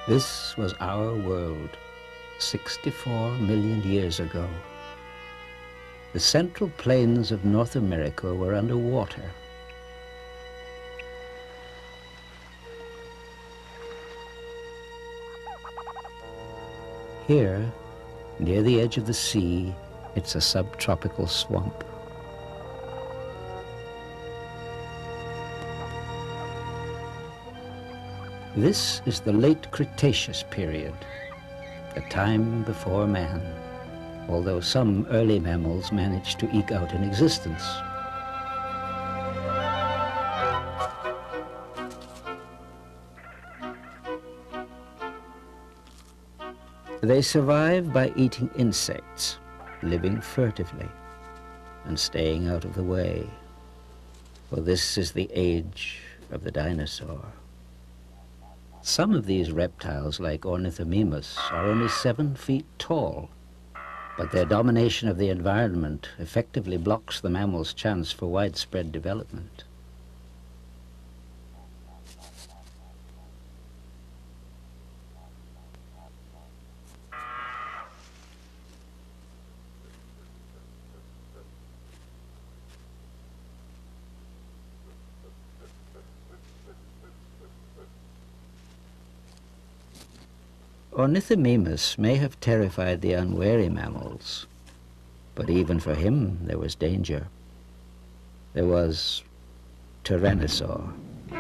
This was our world 64 million years ago. The central plains of North America were underwater. Here, near the edge of the sea, it's a subtropical swamp. This is the late Cretaceous period, the time before man, although some early mammals managed to eke out an existence. They survive by eating insects, living furtively, and staying out of the way, for this is the age of the dinosaur. Some of these reptiles, like Ornithomimus, are only 7 feet tall, but their domination of the environment effectively blocks the mammal's chance for widespread development. Ornithomimus may have terrified the unwary mammals, but even for him there was danger. There was Tyrannosaur.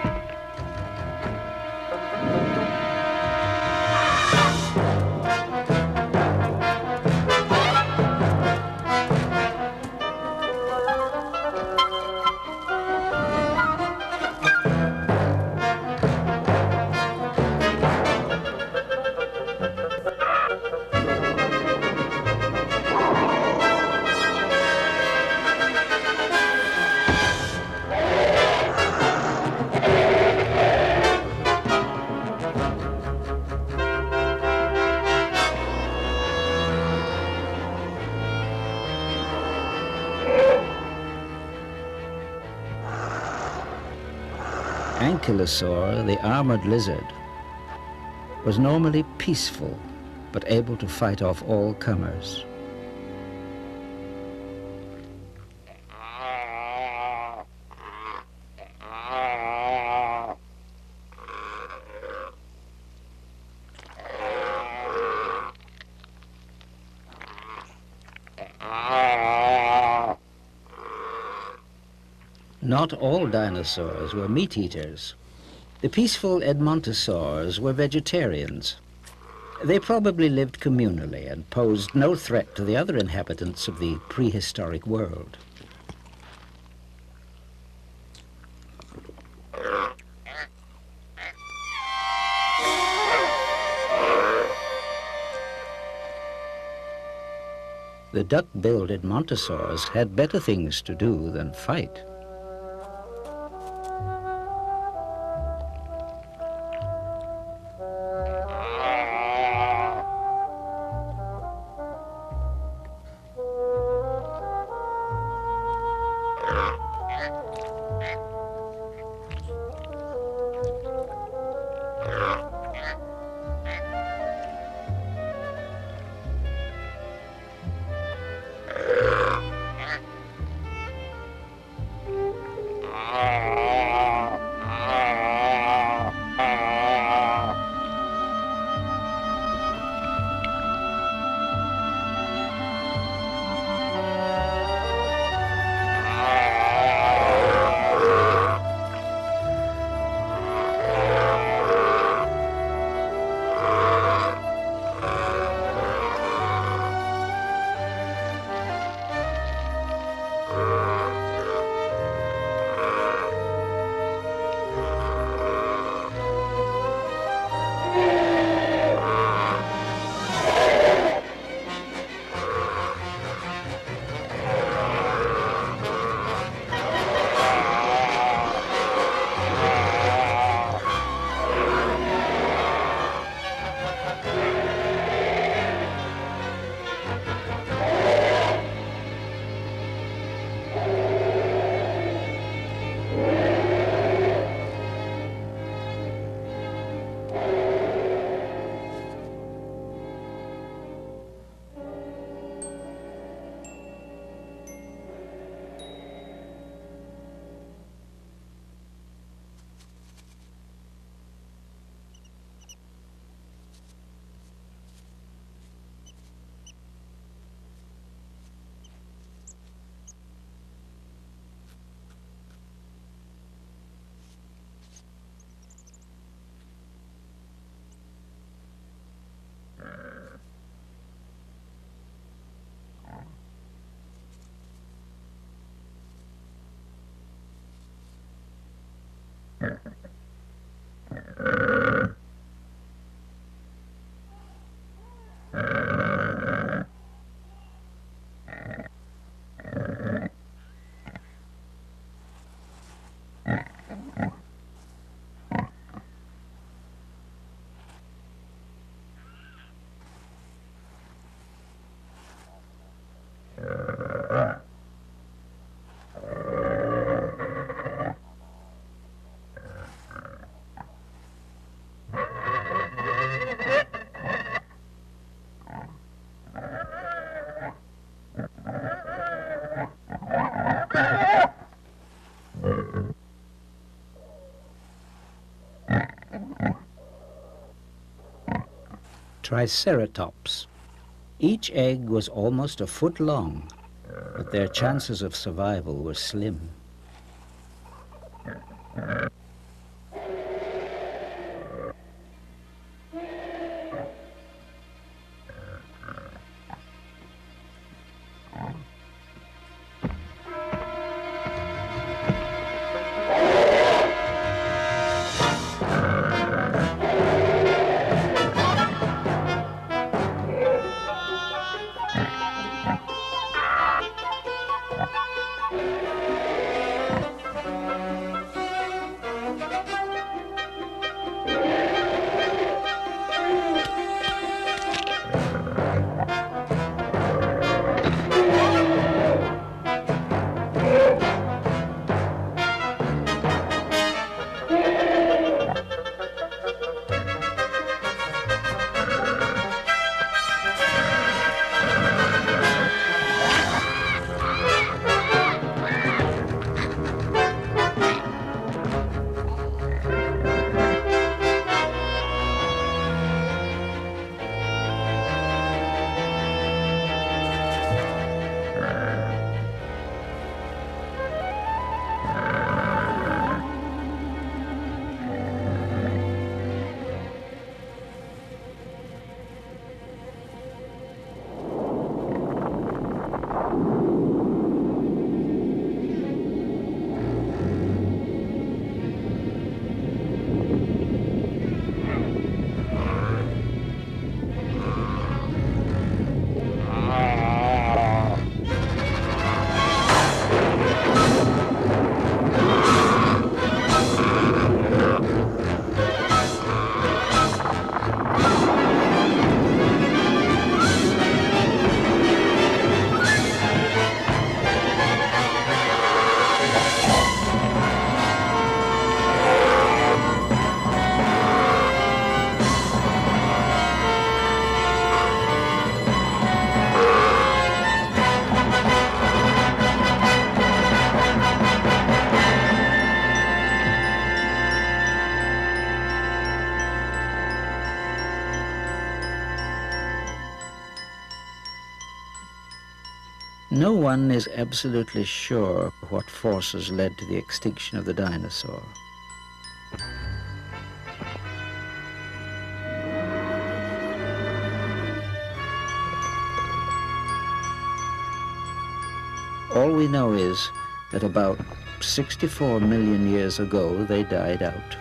Ankylosaur, the armored lizard, was normally peaceful, but able to fight off all comers. Not all dinosaurs were meat-eaters. The peaceful Edmontosaurs were vegetarians. They probably lived communally and posed no threat to the other inhabitants of the prehistoric world. The duck-billed Edmontosaurs had better things to do than fight. Triceratops. Each egg was almost a foot long, but their chances of survival were slim. No one is absolutely sure what forces led to the extinction of the dinosaur. All we know is that about 64 million years ago they died out.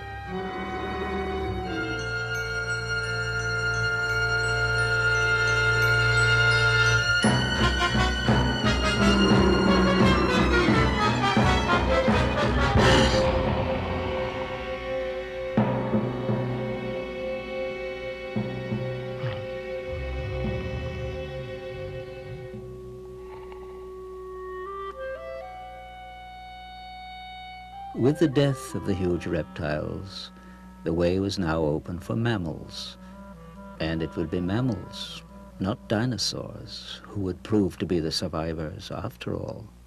With the death of the huge reptiles, the way was now open for mammals. And it would be mammals, not dinosaurs, who would prove to be the survivors after all.